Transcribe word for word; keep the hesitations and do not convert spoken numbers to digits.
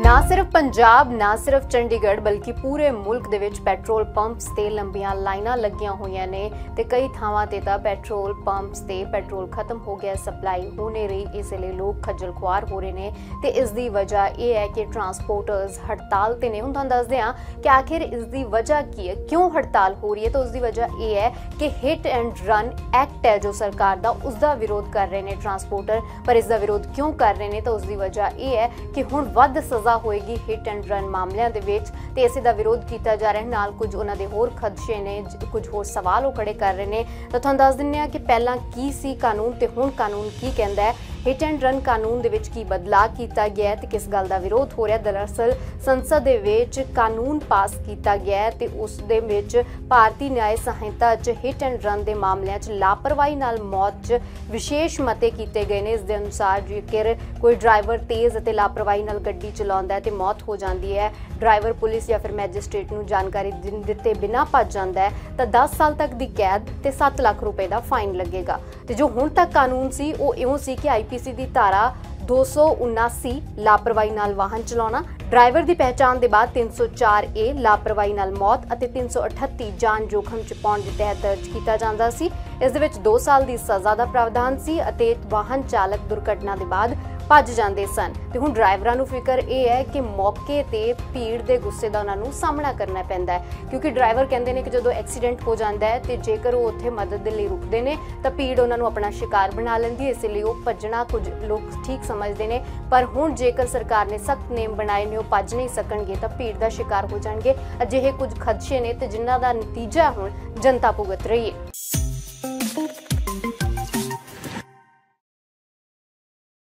ना सिर्फ पंजाब ना सिर्फ चंडीगढ़ बल्कि पूरे मुल्क दे विच पैट्रोल पंप्स ते लंबियां लाइनां लगियां होईयां ने ते कई थावां ते तां पैट्रोल पंप्स ते पैट्रोल खत्म हो गया, सप्लाई हो नहीं रही। इस लिए लोग खज्जल खुआर हो रहे ने ते इस दी वजह यह है कि ट्रांसपोर्टर्स हड़ताल ते ने। हुण तुहानूं दसदे हां कि आखिर इस दी वजह की है, क्यों हड़ताल हो रही है। तो उसकी वजह यह है कि हिट एंड रन एक्ट है जो सरकार का, उसका विरोध कर रहे हैं ट्रांसपोर्टर। पर इसका विरोध क्यों कर रहे हैं तो उसकी वजह यह है कि हुण वध सज़ा होएगी हिट एंड रन मामलों के विच ते इस दा विरोध किया जा रहा है। नाल कुछ उन्हां दे होर खदशे ने, कुछ होर सवाल वो खड़े कर रहे हैं। तो तुहानूं दस दिंदे हां कि पहलां की सी कानून ते हुण कानून की कहंदा है। हिट एंड रन कानून दे विच की बदलाव किया गया है ते किस गल दा विरोध हो रहा। दरअसल संसद दे विच कानून पास किया गया है ते उस दे विच भारतीय न्याय संहिता च हिट एंड रन दे मामलों च लापरवाही नाल मौत च विशेष मते किए गए हैं। इस दे अनुसार जेकर कोई ड्राइवर तेज़ ते लापरवाही नाल गड्डी चलाउंदा है ते मौत हो जाती है, ड्राइवर पुलिस या फिर मैजिस्ट्रेट नूं जानकारी दिते बिना भज जाता है तो दस साल तक की कैद ते सत्त लाख रुपए का फाइन लगेगा। तो जो हुण तक कानून सी वो इउं सी कि आई पी सी की धारा दो सौ उनासी लापरवाही नाल वाहन चलाना, ड्राइवर की पहचान के बाद तीन सौ चार ए लापरवाही नाल मौत और तीन सौ अठत्ती जान जोखम च पाउण के तहत दर्ज किया जाता सी। इस दे विच दो साल की सज़ा का प्रावधान सी अते वाहन चालक दुर्घटना के बाद भज जाते सन। तो हुण ड्राइवरां नूं फिकर यह है कि मौके ते भीड़ के गुस्से का उन्होंने सामना करना पैंदा है, क्योंकि ड्राइवर कहते हैं कि जो एक्सीडेंट हो जाता है तो जेकर वो उत्थे मदद के लिए रुकते हैं तो भीड़ उन्होंने अपना शिकार बना लेंदी है, इसलिए वो भजना कुछ लोग ठीक समझते हैं। पर हुण जेकर सरकार ने सख्त नियम बनाए ने वो भज नहीं सकणगे तो भीड़ का शिकार हो जाएंगे। अजिहे कुछ खदशे ने तो जिन्हां दा नतीजा हुण जनता भुगत रही है।